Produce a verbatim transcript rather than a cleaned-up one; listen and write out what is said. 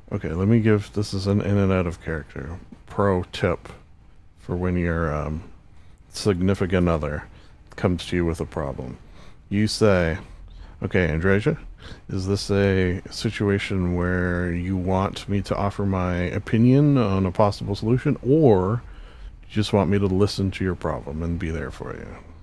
Okay, let me give, this is an in and out of character pro tip for when your um, significant other comes to you with a problem. You say, okay, Andreja, is this a situation where you want me to offer my opinion on a possible solution, or you just want me to listen to your problem and be there for you?